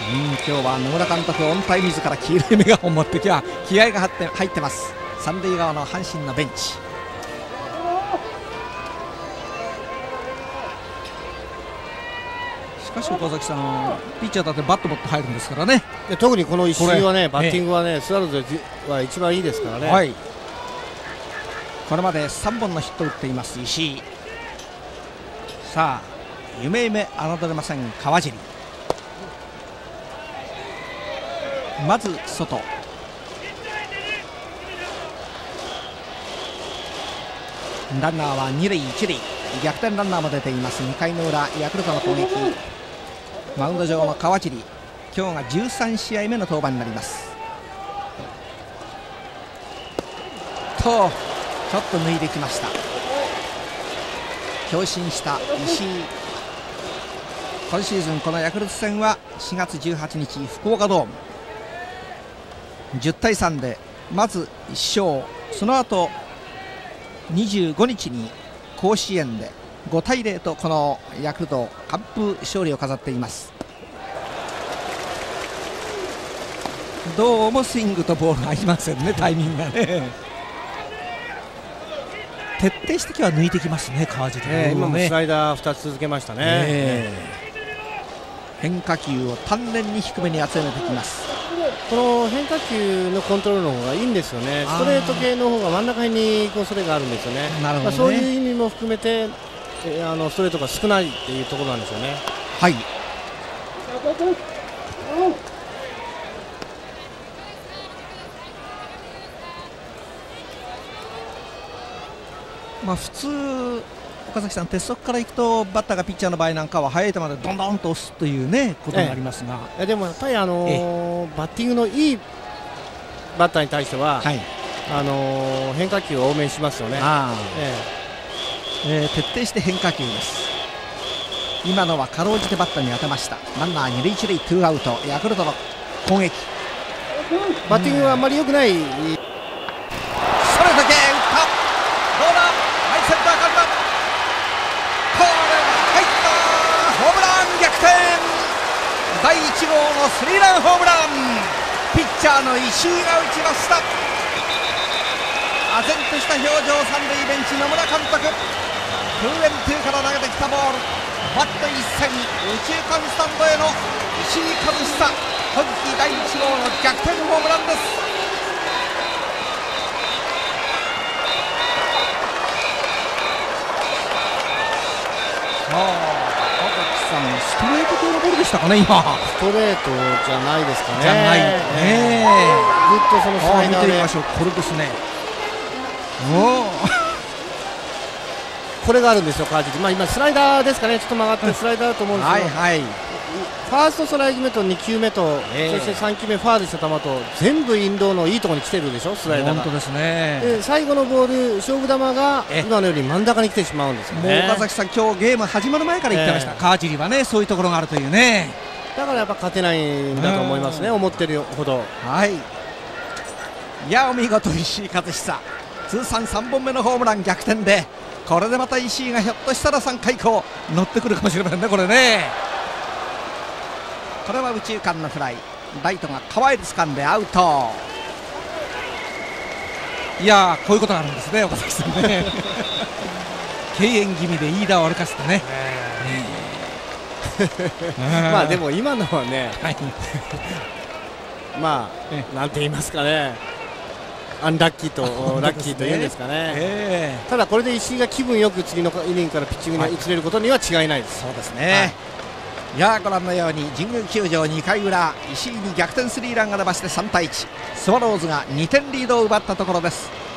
今日は野村監督オンタイム自ら黄色いメガホンを持ってきは気合が入ってます。三塁側の阪神のベンチ。しかし岡崎さん、ピッチャーだってバット持って入るんですからね。 特にこの石井はね、バッティングはね、スワローズは一番いいですからね。 はい、これまで3本のヒットを打っています石井。さあ夢侮れません川尻。まず外、ランナーは2塁1塁、逆転ランナーも出ています。2回の裏ヤクルトの攻撃。マウンド上の川尻、今日が13試合目の登板になります。とちょっと抜いてきました。強振した石井。今シーズンこのヤクルト戦は4月18日福岡ドーム10対3でまず1勝、その後25日に甲子園で5対0とこのヤクルト完封勝利を飾っています。どうもスイングとボールが合いませんね、タイミングがね。徹底して今日は抜いてきますね川尻、 今もスライダー2つ続けましたね。 変化球を丹念に低めに集めてきます。 この変化球のコントロールの方がいいんですよね。ストレート系の方が真ん中辺にそれがあるんですよね。 なるほどね。 そういう意味も含めてストレートが少ないっていうところなんですよね。 はい、普通岡崎さん、鉄則からいくとバッターがピッチャーの場合なんかは速い球でどんどんと押すというねことになりますが、 でもやっぱりバッティングのいいバッターに対しては、変化球を多めにしますよね。 徹底して変化球です。今のはかろうじてバッターに当てました。ランナー2塁1塁ツーアウト、ヤクルトの攻撃。 バッティングはあんまり良くない。 それだけ打った、どうだ、はい、センターからこれは入った、ホームラン逆転、第1号のスリーランホームラン、ピッチャーの石井が打ちました。唖然とした表情、三塁ベンチ野村監督、2-2から投げてきたボール、バット一閃、右中間スタンドへの石井一久、今季第1号の逆転ホームランです。岡崎さん、ストレート系のボールでしたかね、今。 ストレートじゃないですかね。 じゃないね。 ずっとそのスライダーで。 見てみましょう、これですね。 これがあるんですよ、川尻。今スライダーですかね、ちょっと曲がってスライダーだと思うんですけど、ファーストストライク目と2球目と、そして3球目ファールした球と全部インローのいいところに来てるでしょ、スライダーが。 本当ですね。 で最後のボール、勝負球が今のより真ん中に来てしまうんですよね。 もう岡崎さん、今日ゲーム始まる前から言ってました、川尻はね、そういうところがあるというね。 だからやっぱ勝てないんだと思いますね、思ってるほど。 はい、いやお見事、石井一久、通算3本目のホームラン逆転で、これでまた石井がひょっとしたら3回以降乗ってくるかもしれませんね、これね。これは右中間のフライ、ライトが川へ掴んでアウト。いやこういうことがあるんですね、岡崎さんね。敬遠気味で飯田を歩かせてね。 まあでも今のはね、まあなんて言いますかね、アンラッキーとラッキーというんですかね。ただこれで石井が気分よく次のイニングからピッチングに移れることには違いないです。 そうですね。いやご覧のように神宮球場2回裏、石井に逆転スリーランが出まして3対1、スワローズが2点リードを奪ったところです。